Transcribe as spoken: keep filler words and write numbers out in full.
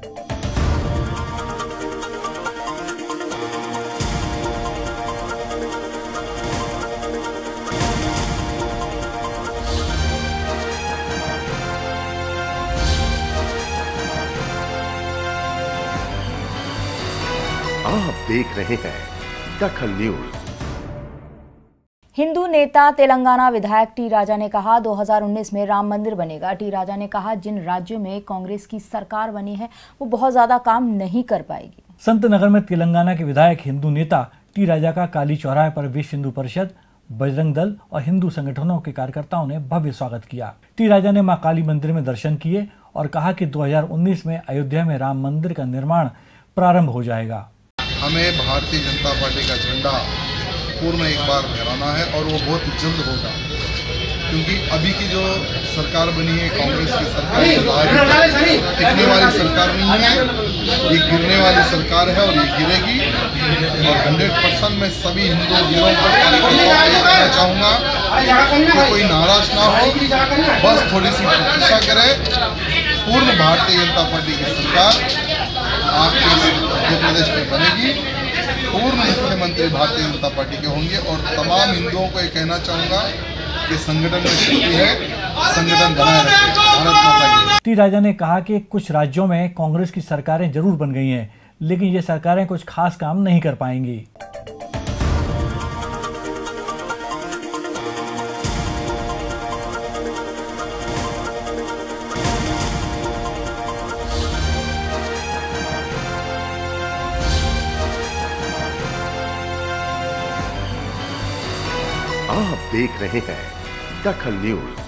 आप देख रहे हैं दखल न्यूज। हिंदू नेता तेलंगाना विधायक टी राजा ने कहा दो हज़ार उन्नीस में राम मंदिर बनेगा। टी राजा ने कहा जिन राज्यों में कांग्रेस की सरकार बनी है वो बहुत ज्यादा काम नहीं कर पाएगी। संत नगर में तेलंगाना के विधायक हिंदू नेता टी राजा का काली चौराहे पर विश्व हिंदू परिषद, बजरंग दल और हिंदू संगठनों के कार्यकर्ताओं ने भव्य स्वागत किया। टी राजा ने मां काली मंदिर में दर्शन किए और कहा कि दो हज़ार उन्नीस में अयोध्या में राम मंदिर का निर्माण प्रारंभ हो जाएगा। हमें भारतीय जनता पार्टी का झंडा पूर्ण एक बार लहराना है और वो बहुत जल्द होगा, क्योंकि अभी की जो सरकार बनी है कांग्रेस की सरकार, टिकने वाली सरकार नहीं है, ये गिरने वाली सरकार है और ये गिरेगी। और हंड्रेड परसेंट मैं सभी हिंदू वीरों पर कार्यकर्ताओं को कहना चाहूँगा कि कोई नाराज ना हो, बस थोड़ी सी प्रतीक्षा करें। पूर्ण भारतीय जनता पार्टी की सरकार आपके मध्य प्रदेश में बनेगी। पूर्व मुख्यमंत्री भारतीय जनता पार्टी के होंगे और तमाम हिंदुओं को ये कहना चाहूँगा कि संगठन में शक्ति है, संगठन बनाए रखें। भारत माता की। टी राजा ने कहा कि कुछ राज्यों में कांग्रेस की सरकारें जरूर बन गई हैं, लेकिन ये सरकारें कुछ खास काम नहीं कर पाएंगी। आप देख रहे हैं दखल न्यूज।